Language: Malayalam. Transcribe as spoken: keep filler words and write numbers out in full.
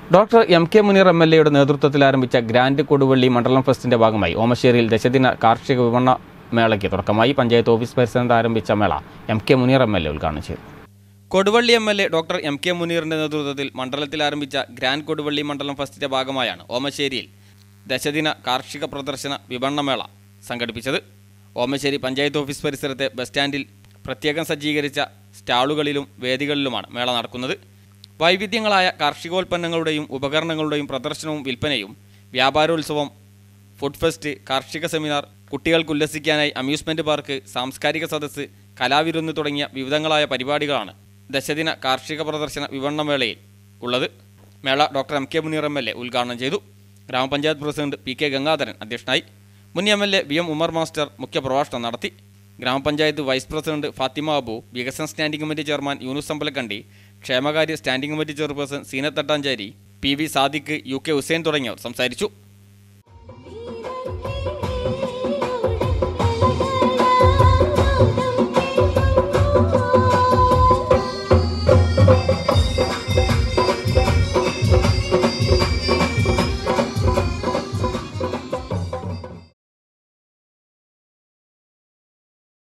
Doctor M K Muneer M L എയുടെ നേതൃത്വത്തിൽ ആരംഭിച്ച ഗ്രാൻഡ് കൊടുവള്ളി മണ്ഡലം ഫെസ്റ്റിന്റെ ഭാഗമായി ഓമശ്ശേരിയിൽ ദശദിന കാർഷിക വിപണന മേളയ്ക്ക് തുടക്കമായി. പഞ്ചായത്ത് ഓഫീസ് പരിസരത്ത് ആരംഭിച്ച മേള M K Muneer M L A ഉദ്ഘാടനം ചെയ്തു. Koduvally M L A doctor M K മുനീറിന്റെ നേതൃത്വത്തിൽ മണ്ഡലത്തിൽ ആരംഭിച്ച ഗ്രാൻഡ് കൊടുവള്ളി മണ്ഡലം ഫെസ്റ്റിന്റെ ഭാഗമായാണ് ഓമശ്ശേരിയിൽ ദശദിന കാർഷിക പ്രദർശന വിപണന മേള സംഘടിപ്പിച്ചത്. ഓമശ്ശേരി പഞ്ചായത്ത് ഓഫീസ് പരിസരത്തെ ബസ് സ്റ്റാൻഡിൽ പ്രത്യേകം സജ്ജീകരിച്ച സ്റ്റാളുകളിലും വേദികളിലുമാണ് മേള നടക്കുന്നത്. വൈവിധ്യങ്ങളായ കാർഷികോൽപ്പന്നങ്ങളുടെയും ഉപകരണങ്ങളുടെയും പ്രദർശനവും വിൽപ്പനയും, വ്യാപാരോത്സവം, ഫുഡ് ഫെസ്റ്റ്, കാർഷിക സെമിനാർ, കുട്ടികൾക്ക് ഉല്ലസിക്കാനായി അമ്യൂസ്മെൻറ്റ് പാർക്ക്, സാംസ്കാരിക സദസ്സ്, കലാവിരുന്ന് തുടങ്ങിയ വിവിധങ്ങളായ പരിപാടികളാണ് ദശദിന കാർഷിക പ്രദർശന വിപണന മേളയിൽ ഉള്ളത്. മേള doctor M K Muneer M L A ഉദ്ഘാടനം ചെയ്തു. ഗ്രാമപഞ്ചായത്ത് പ്രസിഡന്റ് പി കെ ഗംഗാധരൻ അധ്യക്ഷനായി. മുൻ M L A V M Umar master മുഖ്യപ്രഭാഷണം നടത്തി. ഗ്രാമപഞ്ചായത്ത് വൈസ് പ്രസിഡന്റ് ഫാത്തിമ അബു, വികസന standing committee chairman Yunus Ambalakandi, ക്ഷേമകാര്യ standing committee chairperson Zeenath Thattancheri, P V Sadiq, U K Hussain തുടങ്ങിയവർ സംസാരിച്ചു.